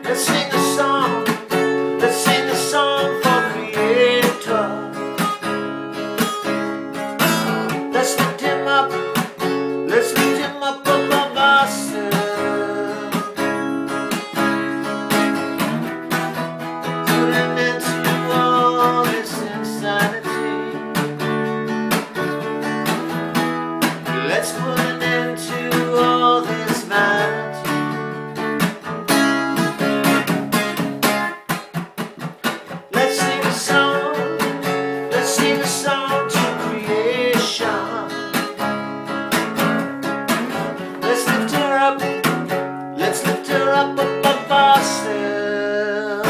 Let's sing a song. Let's sing a song for Creator. Let's lift him up. Let's lift him up above ourselves. Put an end to all this insanity. Let's put an end to all this vanity. Let's sing a song. Let's sing a song to creation. Let's lift her up. Let's lift her up above ourselves.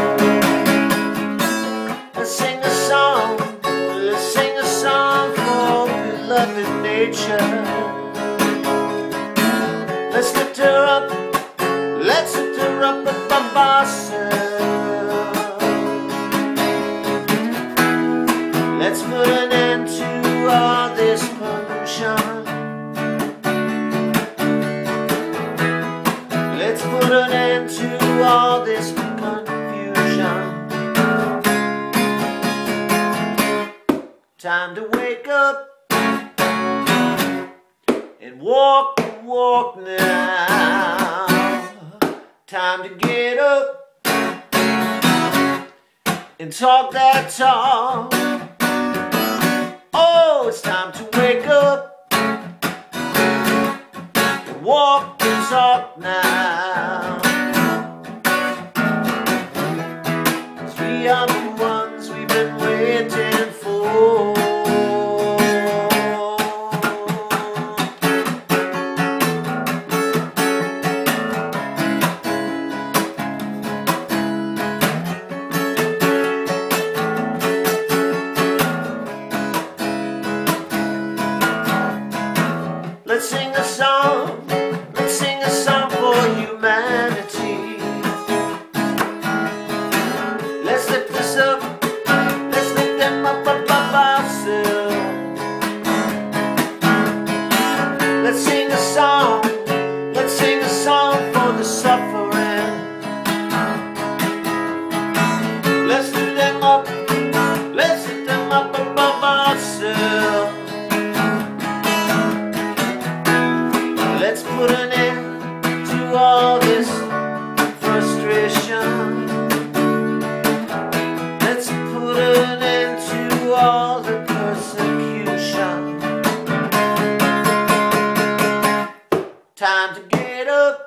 Let's sing a song. Let's sing a song for beloved nature. Let's lift her up. Let's lift her up above ourselves. Let's put an end to all this pollution. Let's put an end to all this confusion. Time to wake up and walk the walk now. Time to get up and talk that talk. Oh, it's time to wake up and walk the talk now. 'Cause we are the ones we've been waiting for. Let's sing a song. Let's sing a song for humanity. Let's lift this up. Let's lift them up above ourselves. Let's sing a song. Let's sing a song for the suffering. Let's lift them up. Let's lift them up above ourselves. Let's put an end to all this frustration. Let's put an end to all the persecution. Time to get up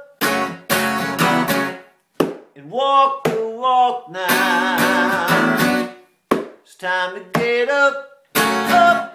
and walk the walk now. It's time to get up, up.